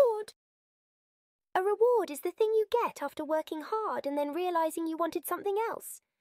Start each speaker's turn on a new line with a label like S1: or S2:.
S1: reward. A reward is the thing you get after working hard and then realizing you wanted something else.